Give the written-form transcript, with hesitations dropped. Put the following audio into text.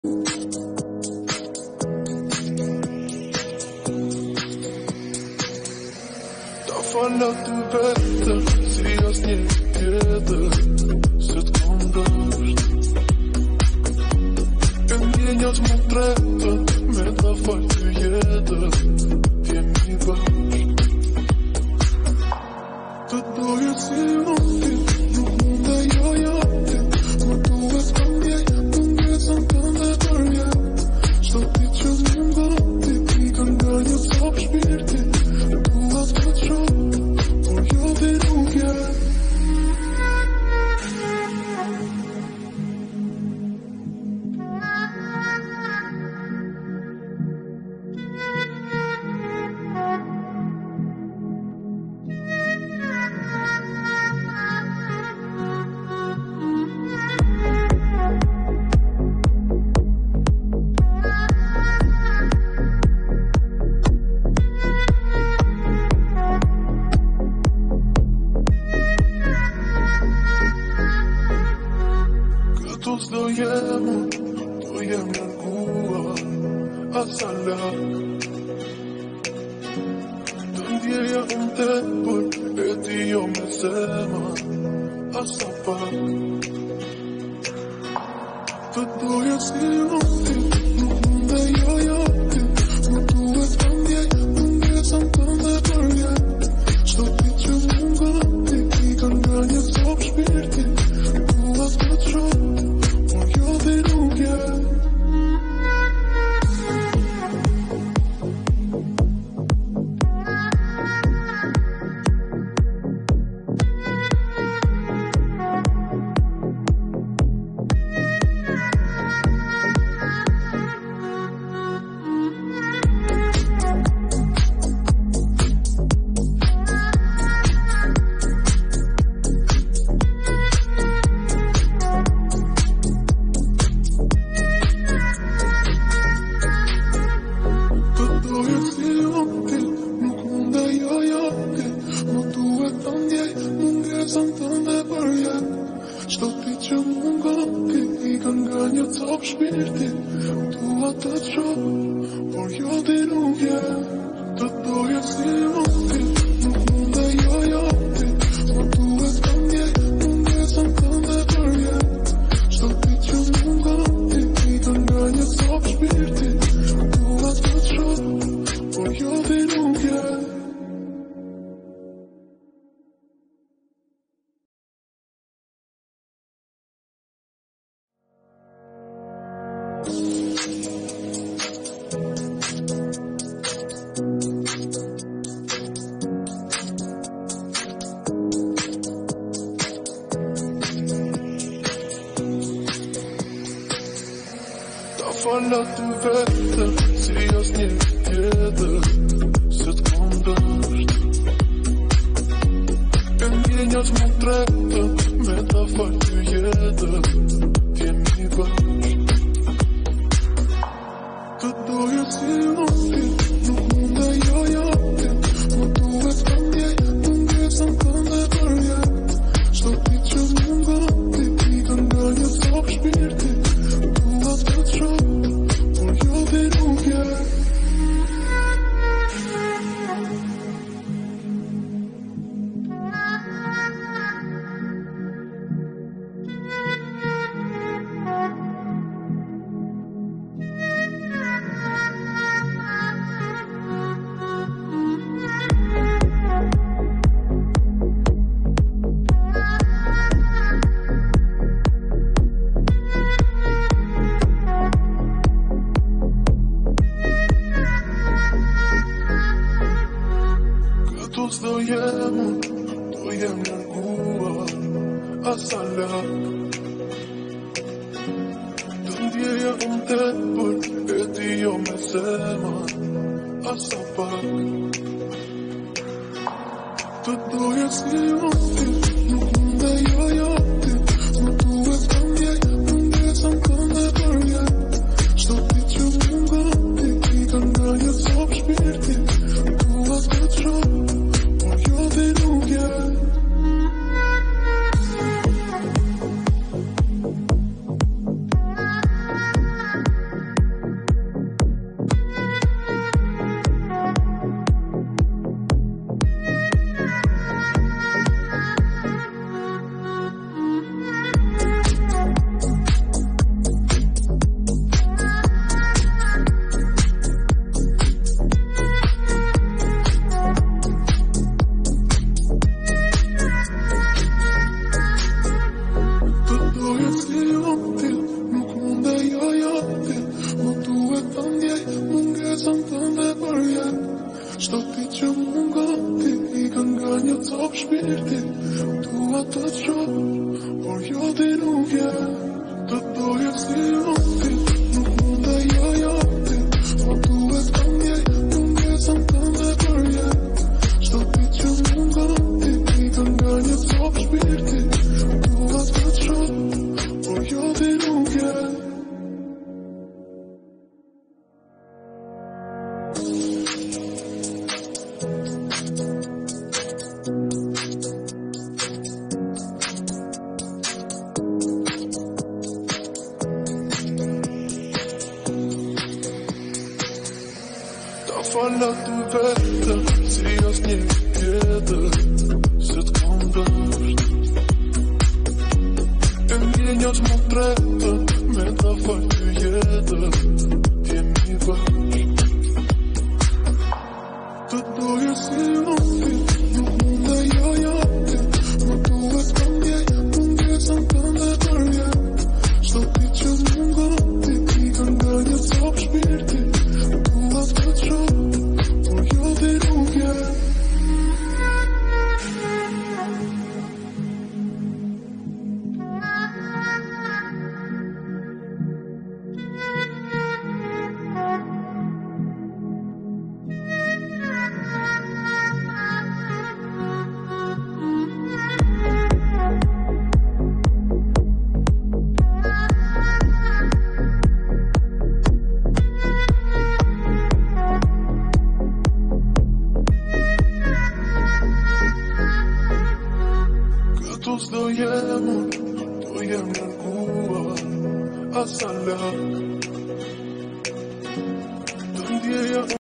Alla du vet ser jag snedgrädde sett kondost. En genial små trätten med vad fall du gädde till mig värst. För då jag ser någonting någon där jag gör det. Och då vet om jag som kan det börja. Så det känns någon gång det vi kan göra ett soppspel till. Du har fått tro. Alla du vet ser jag snedgrädde sett kondost. En genial små trätten med vad fall du gädde till mig värst. För då jag ser någonting någon där jag gör det. Och då vet om jag som kan det börja. Så det känns någon gång det vi kan göra ett soppspel till. Du har fått tro. mungesëm të ndepërjet Çdo ti që mund gati I kanë nga një copë shpirtit Dua të të shoh Por jo ti nuk je Të doje si ti Nuk mund e jo ti Po duhet të mjej Mungesëm të ndepërjet Çdo ti që mund gati I kanë nga një copë shpirtit Dua të të shoh Por jo ti nuk je Fala të vetë, si asnjë tjetër Se t'kam dësht E ndjenjat më tretë Me ta fal të jetë T'jemi bashk Të doje si ti Nuk mund e jo ti Më duhet të mjej Mungesën tënde përjet Çdo ti që mund gati I kanë nga një copë shpirti Dua të të shoh Do jem nërguar Asa lak Të ndjeja